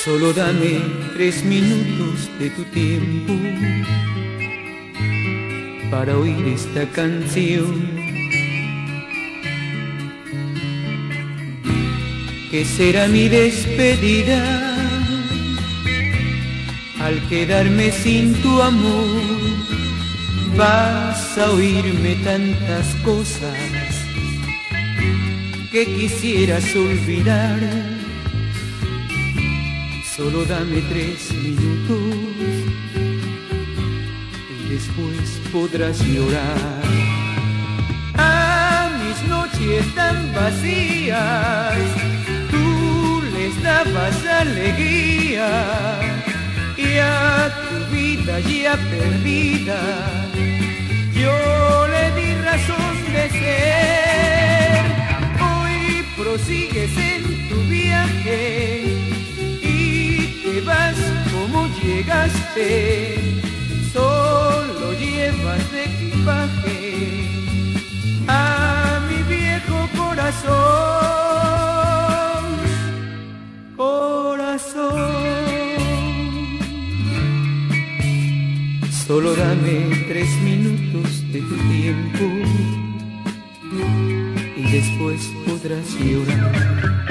Solo dame 3 minutos de tu tiempo para oír esta canción que será mi despedida al quedarme sin tu amor. Vas a oírme tantas cosas que quisieras olvidar. Solo dame 3 minutos y después podrás llorar. A mis noches tan vacías tú les dabas alegría, y a tu vida ya perdida yo le di razón de ser. Hoy prosigues en tu viaje y te vas como llegaste, solo llevas de equipaje a mi viejo corazón, corazón. Solo dame 3 minutos de tu tiempo y después podrás llorar.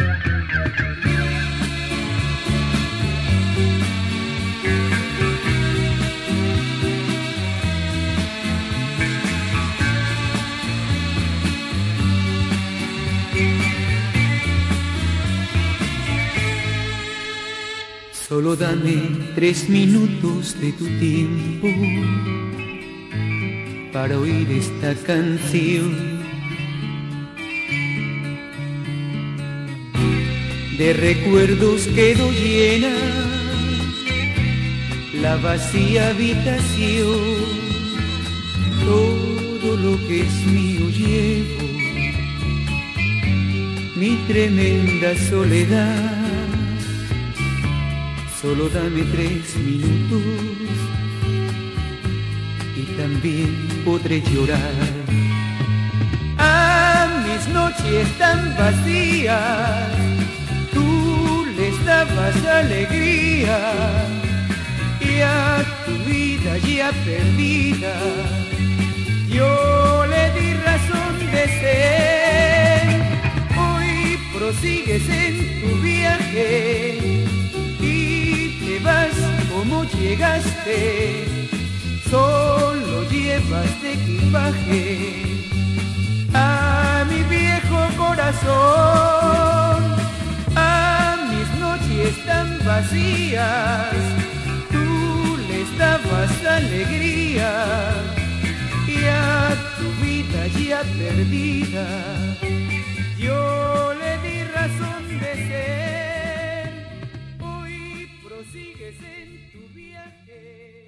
Solo dame 3 minutos de tu tiempo para oír esta canción de recuerdos. Quedó llena la vacía habitación, todo lo que es mío llevo, mi tremenda soledad. Solo dame 3 minutos y también podré llorar. A mis noches tan vacías tú les dabas alegría, y a tu vida ya perdida yo le di razón de ser. Hoy prosigues en tu viaje y te vas como llegaste, solo llevas de equipaje a mi viejo corazón. A mis noches tan vacías tú les dabas alegría, y a tu vida ya perdida yo le di razón de ser. Sigues en tu viaje.